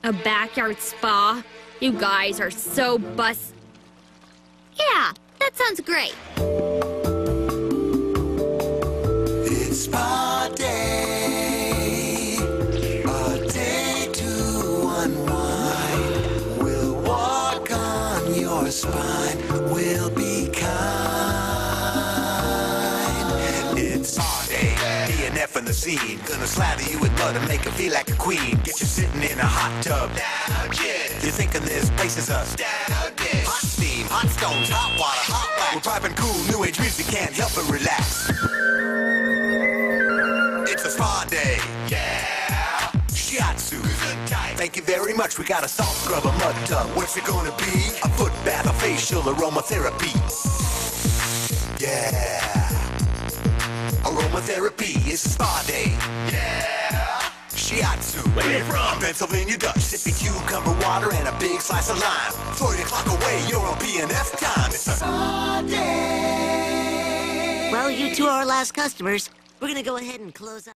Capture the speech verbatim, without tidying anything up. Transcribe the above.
A backyard spa? You guys are so bus... Yeah, that sounds great. It's spa day, a day to unwind. We'll walk on your spine, we'll be kind. It's spa day, D N F in the scene. Gonna slather you with butter, make you feel like a queen. Get you sitting in a hot tub. Down, yeah. You're thinking this place is us. Down, yeah. Hot steam, hot stones, hot water, hot wax. We're piping cool, new age music, can't help but relax. It's a spa day, yeah. Shiatsu, good time. Thank you very much. We got a salt scrub, a mud tub. What's it gonna be? A foot bath, a facial, aromatherapy. Yeah. Aromatherapy is a spa day, yeah. Shiatsu, where you from? Pennsylvania Dutch. Sippy cucumber water and a big slice of lime. Throw your clock away, you're on P N F time. It's a spa day. Well, you two are our last customers. We're gonna go ahead and close up.